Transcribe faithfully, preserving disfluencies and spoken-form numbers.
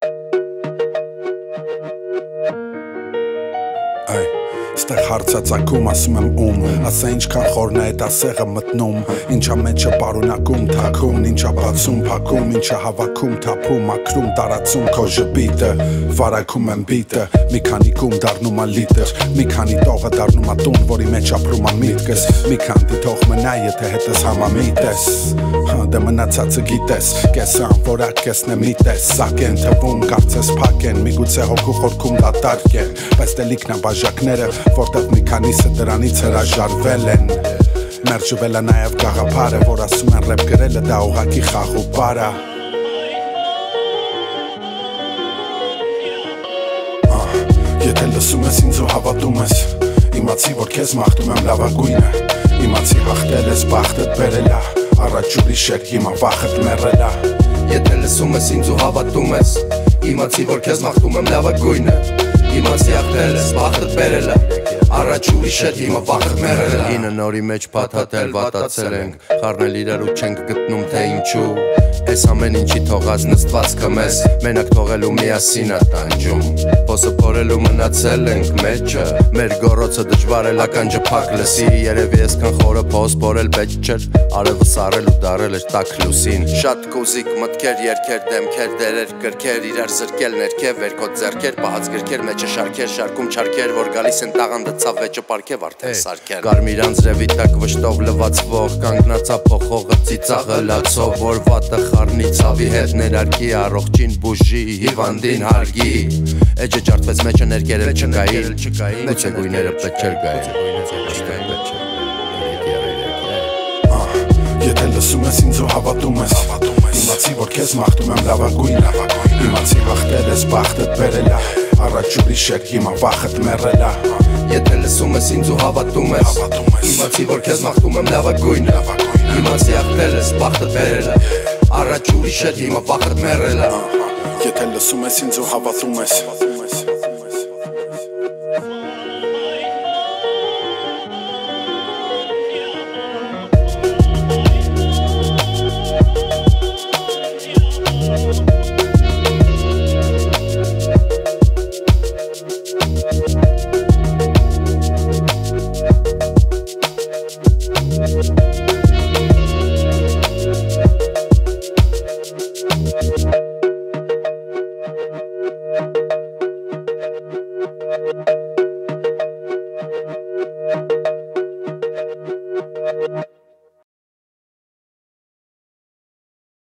Ay, ստեղ հարցածակում ասում եմ ում, ասա ինչքան խորն է այդ ասեղը մտնում, ինչա մեջը պարունակում, թաքում, ինչա բացում, փակում, ինչա հավաքում, թափում, ակրում, տարածում քո ժպիտը, վարակում եմ բիտը, մի քանի կում դառնում ա լիտր, մի քանի տողը դառնում ա տուն, որի մեջ ապրում ա միտքս, մի քանի թող մնա, եթե հետս համամիտ ես, դե մնացածը գիտես, կեսը անվորակ կեսն է միտես, սակ են թվում, կարծես փակ են, միգուցե հոգու խորքում դատարկ են, բայց տելիքն ա բաժակները, որտեղ մի քանիսը դրանից հրաժարվել են, մերժվել է նաև գաղափարը, որ ասում են ռեպ գրելը դա ուղղակի խաղ ու պար ա։ Եթե լսում ես ինձ ու հավատում ես, իմացի որ քեզ մաղթում եմ լավագույնը, իմացի հաղթել ես բախտդ բերել ա, առաջ ուրիշ էր հիմա վախդ մեռել ա։ Եթե լսում ես ինձ ու հավատում ես, իմացի որ քեզ մաղթում եմ լավագույնը, իմացի հաղթել ես բախտդ բերել ա, առաջ ուրիշ էր հիմա վախդ մեռել ա։ Ինը նորի մեջ փաթաթել վատացել ենք, խառնել իրար ու չենք գտնում թե ինչու, Այս ամեն ինչի թողած նստվածքը մեզ մենակ թողելու միասին ա տանջում, Փոսը փորելու մնացել ենք մեջը, մեր գոռոցը դժվար էլ ականջը փակ լսի, Երևի այսքան խորը փոս փորել պետք չէր, արևը սառել ու դարել էր տաք լուսին, Շատ կուզիկ մտքեր, երգեր, դեմքեր, դերեր, կրքեր, իրար զրկել ներքև, վերքոտ ձեռքեր, պահած գրքեր, մեջը շարքեր, շարքում չարքեր, որ գալիս են տաղանդը ցավ վեճը պարքև արդեն սարքեն, Կարմիր անձրևի տակ վշտով լվացվող, կանգնացա փոխողը ծիծաղը լացով, որ վատը խառնի ցավի հետ ներարկի, առողջին բուժի, հիվանդին հարգի, Էջը ջարդվեց մեջը ներկերել չկային, գուցե գույները պետք չէր գային, Եթե լսում ես ինձ ու հավատում ես, իմացի որ քեզ մաղթում եմ լավագույնը, իմացի հաղթել ես բախտդ բերել ա, առաջ ուրիշ էր հիմա վախդ մեռել ա։ Եթե լսում ես ինձ ու հավատում ես, իմացի որ քեզ մաղթում եմ լավագույնը, իմացի հաղթել ես բախտդ բերել ա, առաջ ուրիշ էր հիմա վախդ մեռել ա։ Եթե լսում ես ինձ ու հավատում ես,